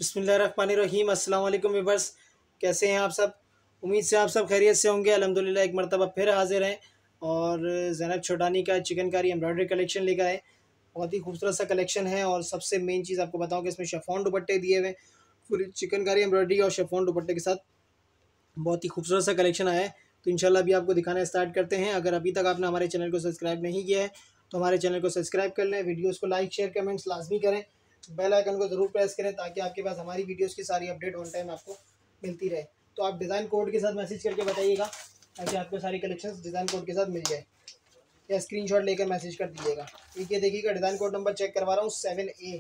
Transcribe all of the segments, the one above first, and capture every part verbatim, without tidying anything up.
बिस्मिल्लाहिर्रहमानिर्रहीम। अस्सलाम वालेकुम व्यूअर्स, कैसे हैं आप सब। उम्मीद से आप सब खैरियत से होंगे। अल्हम्दुलिल्लाह एक मरतबा फिर हाजिर हैं और ज़ैनब छोटानी का चिकनकारी एम्ब्रॉयडरी कलेक्शन लेकर आए। बहुत ही खूबसूरत सा कलेक्शन है और सबसे मेन चीज़ आपको बताऊं कि इसमें शिफॉन दुपट्टे दिए हुए हैं। पूरी चिकनकारी एम्ब्रॉयडरी और शिफॉन दुपट्टे के साथ बहुत ही खूबसूरत सा कलेक्शन आया है। तो इंशाल्लाह अभी आपको दिखाना स्टार्ट करते हैं। अगर अभी तक आपने हमारे चैनल को सब्सक्राइब नहीं किया है तो हमारे चैनल को सब्सक्राइब कर लें, वीडियोस को लाइक शेयर कमेंट्स लाजमी करें, बेल आइकन को ज़रूर प्रेस करें ताकि आपके पास हमारी वीडियोस की सारी अपडेट ऑन टाइम आपको मिलती रहे। तो आप डिज़ाइन कोड के साथ मैसेज करके बताइएगा ताकि आपको सारी कलेक्शंस डिज़ाइन कोड के साथ मिल जाए, या स्क्रीनशॉट लेकर मैसेज कर दीजिएगा। ठीक है, देखिएगा डिज़ाइन कोड नंबर चेक करवा रहा हूँ, सेवन ए।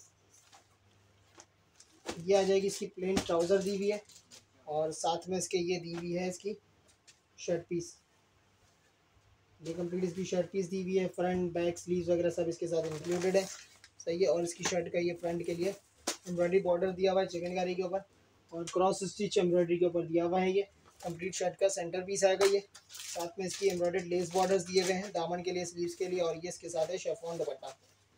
ये आ जाएगी, इसकी प्लेन ट्राउज़र दी हुई है और साथ में इसके ये दी हुई है इसकी शर्ट पीस। ये कंप्लीट इसकी शर्ट पीस दी हुई है, फ्रंट बैक स्लीव्स वगैरह सब इसके साथ इंक्लूडेड है। सही है। और इसकी शर्ट का ये फ्रंट के लिए एम्ब्रॉयडरी बॉर्डर दिया हुआ है चिकनकारी के ऊपर और क्रॉस स्टिच एम्ब्रॉयडरी के ऊपर दिया हुआ है। ये कंप्लीट शर्ट का सेंटर पीस आएगा। ये साथ में इसकी एम्ब्रॉयडर्ड लेस बॉर्डर्स दिए हुए हैं दामन के लिए, स्लीव्स के लिए, और ये इसके साथ है chiffon dupatta.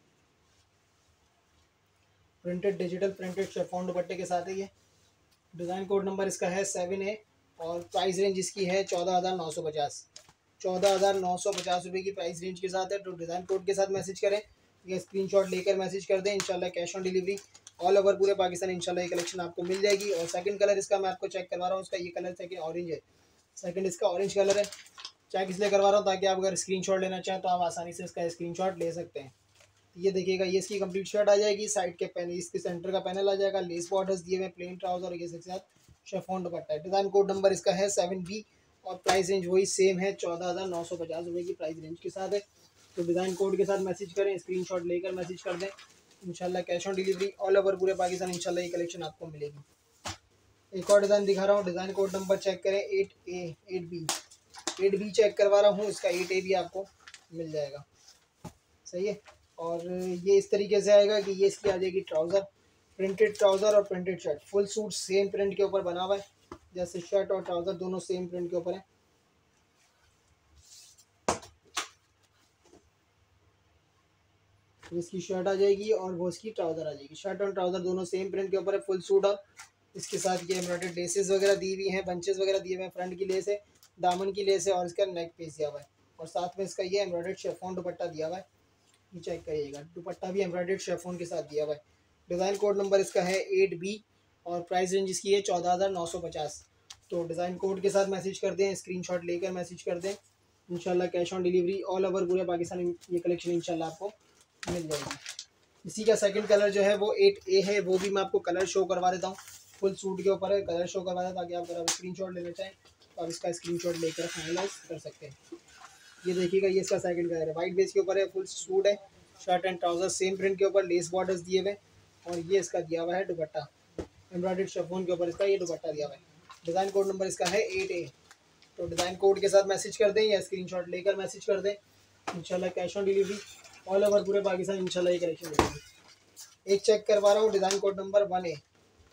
Printed digital printed chiffon दुपट्टे के साथ है ये। डिज़ाइन कोड नंबर इसका है सेवन ए और प्राइस रेंज इसकी है चौदह हज़ार नौ सौ पचास चौदह हज़ार नौ सौ पचास रुपये की प्राइस रेंज के साथ है। तो डिज़ाइन कोड के साथ मैसेज करें या स्क्रीनशॉट लेकर मैसेज कर दें। इंशाल्लाह cash on delivery all over पूरे पाकिस्तान इंशाल्लाह ये कलेक्शन आपको मिल जाएगी। और सेकंड कलर इसका मैं आपको चेक करवा रहा हूँ, उसका ये कलर सेकंड ऑरेंज है। सेकंड इसका ऑरेंज कलर है। चेक इसलिए करवा रहा हूँ ताकि आप अगर स्क्रीनशॉट लेना चाहें तो आप आसानी से इसका स्क्रीनशॉट ले सकते हैं। ये देखिएगा, ये इसकी कंप्लीट शर्ट आ जाएगी, साइड के पैनल इसके सेंटर का पैनल आ जाएगा, लेस बॉर्डर्स दिए हुए, प्लेन ट्राउजर और ये इसके साथ शिफॉन दुपट्टा है। डिज़ाइन कोड नंबर इसका है सेवन बी और प्राइस रेंज वही सेम है, चौदह हज़ार नौ सौ पचास रुपये की प्राइस रेंज के साथ है। तो डिज़ाइन कोड के साथ मैसेज करें, स्क्रीनशॉट लेकर मैसेज कर दें। इंशाल्लाह cash on delivery all over पूरे पाकिस्तान इंशाल्लाह ये कलेक्शन आपको मिलेगी। एक और डिज़ाइन दिखा रहा हूँ, डिज़ाइन कोड नंबर चेक करें, eight A eight B eight B check करवा रहा हूँ, इसका एट ए भी आपको मिल जाएगा। सही है। और ये इस तरीके से आएगा कि ये इसकी आ जाएगी ट्राउज़र, प्रिंटेड ट्राउज़र और printed shirt, full suit same print के ऊपर बना हुआ है, जैसे शर्ट और ट्राउज़र दोनों सेम प्रिंट के ऊपर है। इसकी शर्ट आ जाएगी और वो इसकी ट्राउज़र आ जाएगी। शर्ट और ट्राउज़र दोनों सेम प्रिंट के ऊपर है, फुल सूट। और इसके साथ ये एम्ब्रॉयडर्ड लेसेस वगैरह दी हुई हैं, बंचेस वगैरह दिए हुए हैं, फ्रंट की लेस है, दामन की लेस है और इसका नेक पीस दिया हुआ है। और साथ में इसका ये एम्ब्रॉयडर्ड शिफॉन दुपट्टा दिया हुआ है। ये चेक करिएगा, दुपट्टा भी एम्ब्रॉयडर्ड शिफॉन के साथ दिया हुआ है। डिज़ाइन कोड नंबर इसका है एट बी और प्राइस रेंज इसकी है चौदह हज़ार नौ सौ पचास। तो डिज़ाइन कोड के साथ मैसेज कर दें, स्क्रीनशॉट लेकर मैसेज कर दें। इंशाल्लाह cash on delivery all over पूरे पाकिस्तान ये कलेक्शन इंशाल्लाह आपको मिल जाएगी। इसी का सेकंड कलर जो है वो एट ए है, वो भी मैं आपको कलर शो करवा देता हूँ। फुल सूट के ऊपर है, कलर शो करवा दें ताकि आप अगर स्क्रीनशॉट लेना चाहें तो आप इसका स्क्रीनशॉट लेकर फाइनलाइज कर सकते हैं। ये देखिएगा, ये इसका सेकंड कलर है, वाइट बेस के ऊपर है, फुल सूट है, shirt and trouser same print के ऊपर, लेस बॉर्डर्स दिए हुए और ये इसका दिया हुआ है दुपट्टा, एम्ब्रॉयडर्ड शिफॉन के ऊपर इसका ये दुपट्टा दिया हुआ है। डिज़ाइन कोड नंबर इसका है एट ए। तो डिज़ाइन कोड के साथ मैसेज कर दें या स्क्रीनशॉट लेकर मैसेज कर दें। इंशाल्लाह cash on delivery all over पूरे पाकिस्तान इंशाल्लाह ये कलेक्शन मिलेगी। एक चेक करवा रहा हूँ, design code number one A.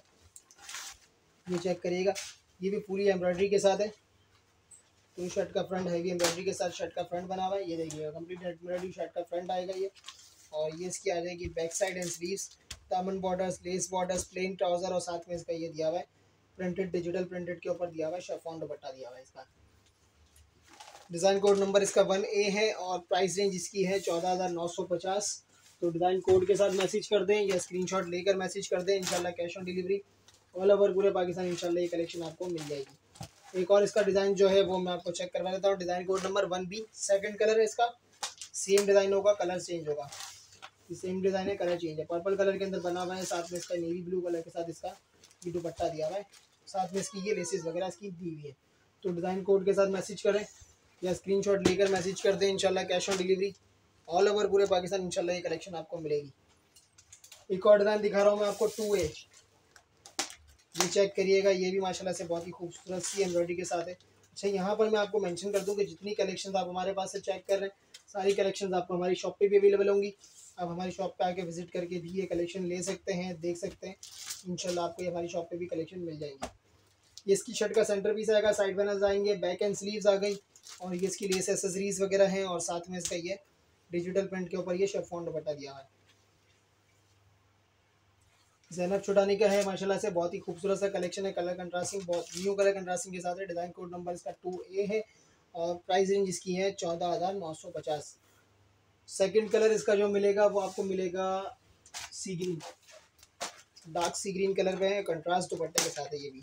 ये चेक करिएगा, ये भी पूरी एम्ब्रॉयडरी के साथ है। पूरी शर्ट का फ्रंट हैवी एम्ब्रॉयडरी के साथ शर्ट का फ्रंट बना हुआ है। ये देखिएगा, कंप्लीट एम्ब्रॉयडरी शर्ट का फ्रंट आएगा ये। और ये इसकी आ जाएगी बैक साइड एंड स्लीव्स, दामन borders, lace borders, plain trouser और साथ में इसका ये दिया हुआ है प्रिंटेड डिजिटल प्रिंटेड के ऊपर दिया हुआ है, शिफॉन दुपट्टा दिया हुआ है इसका। डिज़ाइन कोड नंबर इसका वन ए है और प्राइस रेंज इसकी है चौदह हज़ार नौ सौ पचास। तो डिज़ाइन कोड के साथ मैसेज कर दें या स्क्रीनशॉट लेकर मैसेज कर दें। इंशाल्लाह cash on delivery all over पूरे पाकिस्तान इंशाल्लाह ये कलेक्शन आपको मिल जाएगी। एक और इसका डिज़ाइन जो है वो मैं आपको चेक करवा देता हूँ। Design code number one B, second colour है इसका, सेम डिज़ाइन होगा, कलर चेंज होगा। ये सेम डिज़ाइन है, कलर चेंज है, पर्पल कलर के अंदर बना हुआ है, साथ में इसका नेवी ब्लू कलर के साथ इसका ये दुपट्टा दिया हुआ है, साथ में इसकी ये लेसेस वगैरह इसकी दी हुई है। तो डिज़ाइन कोड के साथ मैसेज करें या स्क्रीनशॉट लेकर मैसेज कर दें। इंशाल्लाह cash on delivery all over पूरे पाकिस्तान इंशाल्लाह ये कलेक्शन आपको मिलेगी। एक और डिज़ाइन दिखा रहा हूँ मैं आपको, टू ए। ये चेक करिएगा, ये भी माशाल्लाह से बहुत ही खूबसूरत सी एम्ब्रॉयडरी के साथ है। अच्छा, यहाँ पर मैं आपको मेंशन कर दूँ कि जितनी कलेक्शंस आप हमारे पास से चेक कर रहे हैं सारी कलेक्शंस आपको हमारी शॉप पे भी अवेलेबल होंगी। आप हमारी शॉप पे आके विजिट करके भी ये कलेक्शन ले सकते हैं, देख सकते हैं। इंशाल्लाह आपको ये हमारी शॉप पे भी कलेक्शन मिल जाएंगी। ये इसकी शर्ट का सेंटर पीस आएगा, साइड पैनल्स आएंगे, बैक एंड स्लीव्स आ गई और ये इसकी लेस एसेसरीज वगैरह हैं और साथ में इसका ये डिजिटल प्रिंट के ऊपर ये शिफॉन दुपट्टा दिया हुआ है। ज़ैनब चुटानी का है माशाल्लाह से, बहुत ही खूबसूरत सा कलेक्शन है। कलर कंट्रास्टिंग, बहुत न्यू कलर कंट्रास्टिंग के साथ है। डिज़ाइन कोड नंबर इसका टू ए है और प्राइस रेंज इसकी है चौदह हज़ार नौ सौ पचास। सेकेंड कलर इसका जो मिलेगा वो आपको मिलेगा sea green, dark sea green colour में है, कंट्रास्ट दुपट्टे के साथ है। ये भी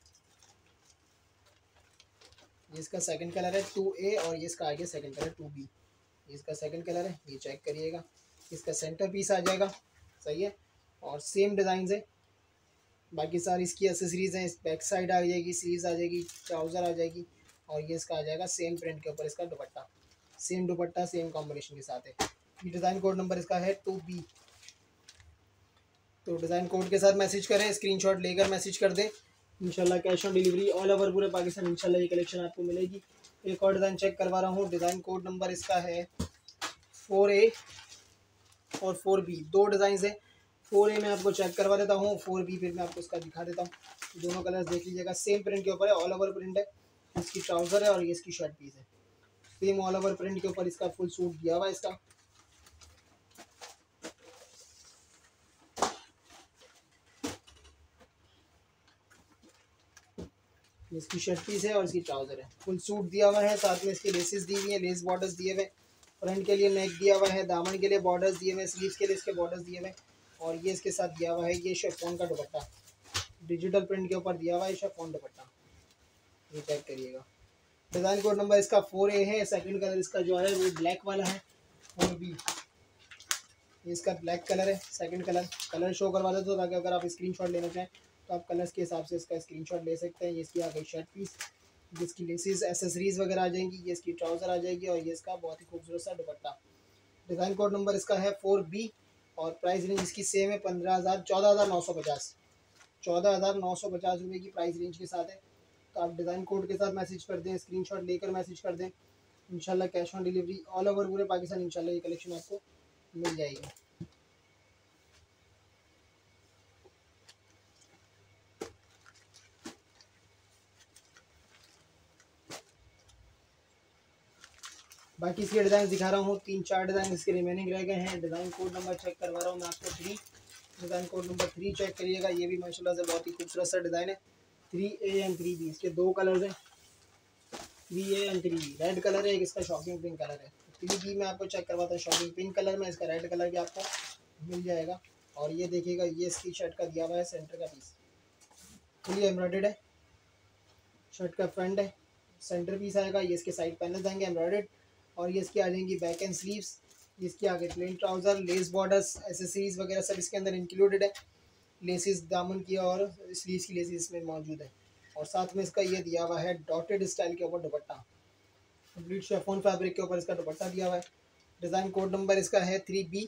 ये इसका सेकंड कलर है टू ए और ये इसका आगे सेकंड कलर टू बी। ये इसका सेकंड कलर है, ये चेक करिएगा। इसका सेंटर पीस आ जाएगा, सही है, और सेम डिज़ाइन है। बाकी सारी इसकी एसेसरीज हैं। इस बैक साइड आ जाएगी, स्लीव्स आ जाएगी, ट्राउज़र आ जाएगी और ये इसका आ जाएगा सेम प्रिंट के ऊपर इसका dupatta, same dupatta same combination के साथ है। ये डिज़ाइन कोड नंबर इसका है टू बी। तो डिज़ाइन कोड के साथ मैसेज करें, स्क्रीनशॉट लेकर मैसेज कर दें। इंशाल्लाह cash on delivery all over पूरे पाकिस्तान इंशाल्लाह ये कलेक्शन आपको मिलेगी। एक और डिज़ाइन चेक करवा रहा हूँ। डिज़ाइन कोड नंबर इसका है फोर ए और फोर बी, दो डिज़ाइन है। फोर ए में आपको चेक करवा देता हूँ, फोर बी फिर मैं आपको इसका दिखा देता हूँ। दोनों कलर्स देख लीजिएगा, सेम प्रिंट के ऊपर है, ऑल ओवर प्रिंट है। इसकी ट्राउज़र है और ये इसकी शर्ट पीस है, सेम ऑल ओवर प्रिंट के ऊपर इसका फुल सूट दिया हुआ है। इसका इसकी शर्ट पीस है और इसकी ट्राउज़र है, फुल सूट दिया हुआ है। साथ में इसके लेसेस दी हुई है, लेस बॉर्डर्स दिए हुए, फ्रंट के लिए नेक दिया हुआ है, दामन के लिए बॉर्डर्स दिए हुए, स्लीव्स के लिए इसके बॉर्डर्स दिए हुए और ये इसके साथ दिया हुआ है ये शिफॉन का दुपट्टा, डिजिटल प्रिंट के ऊपर दिया हुआ है शिफॉन दुपट्टा। ये चेक करिएगा। डिज़ाइन कोड नंबर इसका फोर ए है। सेकंड कलर इसका जो है वो ब्लैक वाला है और बी, इसका ब्लैक कलर है। सेकंड कलर कलर शो करवा देते हो ताकि अगर आप स्क्रीनशॉट लेना चाहें तो आप कलर्स के हिसाब से इसका स्क्रीनशॉट ले सकते हैं। ये इसकी आ गई शर्ट पीस, जिसकी लेसेस एसेसरीज वगैरह आ जाएंगी, ये इसकी ट्राउज़र आ जाएगी और ये इसका बहुत ही खूबसूरत सा दुपट्टा। डिज़ाइन कोड नंबर इसका है फोर बी और प्राइस रेंज इसकी सेम है पंद्रह हज़ार चौदह हज़ार नौ सौ पचास चौदह हज़ार नौ सौ पचास रुपये की प्राइस रेंज के साथ है। तो आप डिज़ाइन कोड के साथ मैसेज कर दें, स्क्रीनशॉट लेकर मैसेज कर दें। इंशाल्लाह cash on delivery all over पूरे पाकिस्तान इंशाल्लाह ये कलेक्शन आपको मिल जाएगी। बाकी इसके डिज़ाइन दिखा रहा हूँ, तीन चार डिज़ाइन इसके रिमेनिंग रह गए हैं। डिज़ाइन कोड नंबर चेक करवा रहा हूँ मैं आपको three, design code number three check करिएगा। ये भी माशाल्लाह से बहुत ही खूबसूरत सा डिज़ाइन है। Three A and three B, इसके दो कलर्स हैं, three A and three B. Red colour है, एक इसका शॉकिंग पिंक कलर है। थ्री बी में आपको चेक करवाता हूँ शॉकिंग पिंक कलर में, इसका रेड कलर भी आपको मिल जाएगा। और ये देखिएगा, ये इसकी शर्ट का दिया हुआ है सेंटर का पीस, फुली एम्ब्रॉयडर्ड है। शर्ट का फ्रंट है, सेंटर पीस आएगा, ये इसके साइड पैनल आएंगे एम्ब्रॉयडर्ड और ये इसकी आ जाएंगी बैक एंड स्लीव्स। इसके आगे plain trouser, lace borders, accessories वगैरह सब इसके अंदर इंक्लूडेड है। लेसिस दामन की और स्लीव्स की लेसिस इसमें मौजूद है और साथ में इसका ये दिया हुआ है डॉटेड स्टाइल के ऊपर दुपट्टा, कंप्लीट शिफॉन फैब्रिक के ऊपर इसका दुपट्टा दिया हुआ है। डिज़ाइन कोड नंबर इसका है थ्री बी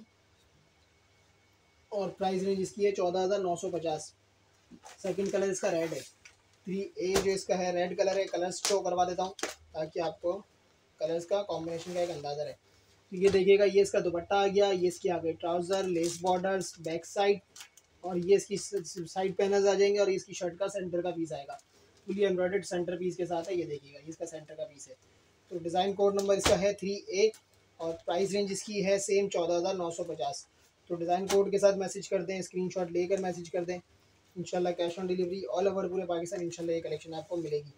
और प्राइस रेंज इसकी है चौदह हज़ार नौ सौ पचास। सेकेंड कलर इसका रेड है। थ्री ए जो इसका है रेड कलर है। कलर्स शो करवा देता हूँ ताकि आपको कलर्स का कॉम्बिनेशन का एक अंदाज़ा रहे। तो ये देखिएगा, ये इसका दुपट्टा आ गया, ये इसकी आ गई trouser, lace borders, back side और ये इसकी साइड पैनल्स आ जाएंगे और इसकी शर्ट का सेंटर का पीस आएगा, फुली एम्ब्रॉयडर्ड सेंटर पीस के साथ है। ये देखिएगा, ये इसका सेंटर का पीस है। तो डिज़ाइन कोड नंबर इसका है थ्री ए और प्राइस रेंज इसकी है सेम चौदह हज़ार नौ सौ पचास। तो डिज़ाइन कोड के साथ मैसेज कर दें, स्क्रीनशॉट लेकर मैसेज कर दें। इंशाल्लाह cash on delivery all over पूरे पाकिस्तान इंशाल्लाह ये कलेक्शन आपको मिलेगी।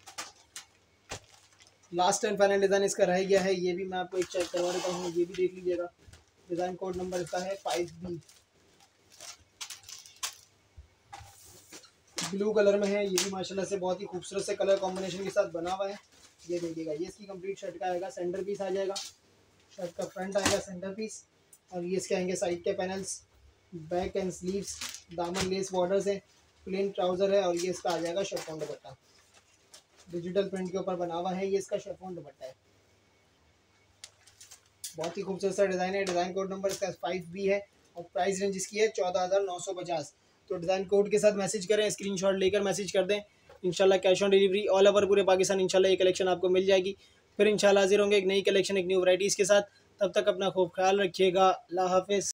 लास्ट एंड फाइनल डिज़ाइन इसका रह गया है, ये भी मैं आपको एक चेक करवा देता हूँ, ये भी देख लीजिएगा। डिज़ाइन कोड नंबर इसका है फाइव बी, ब्लू कलर में है। ये भी माशाल्लाह से बहुत ही खूबसूरत से कलर कॉम्बिनेशन के साथ बना हुआ है। ये देखिएगा, ये इसकी कंप्लीट शर्ट का आएगा, सेंटर पीस आ जाएगा, शर्ट का फ्रंट आएगा सेंटर पीस और ये इसके आएंगे साइड के पैनल्स, बैक एंड स्लीव्स, दामन लेस बॉर्डर्स है, प्लेन ट्राउज़र है और ये इसका आ जाएगा शिफॉन दुपट्टा, डिजिटल प्रिंट के ऊपर बना हुआ है। ये इसका शिफॉन दुपट्टा है, बहुत ही खूबसूरत सा डिज़ाइन है। डिज़ाइन कोड नंबर इसका फाइव बी है और प्राइस रेंज इसकी है चौदह हज़ार नौ सौ पचास। तो डिज़ाइन कोड के साथ मैसेज करें, स्क्रीनशॉट लेकर मैसेज कर दें। इंशाल्लाह cash on delivery all over पूरे पाकिस्तान इंशाल्लाह ये कलेक्शन आपको मिल जाएगी। फिर इंशाल्लाह हाजिर होंगे एक नई कलेक्शन, एक न्यू वैराइटीज़ के साथ। तब तक अपना खूब ख्याल रखिएगा। अल्लाह हाफिज़।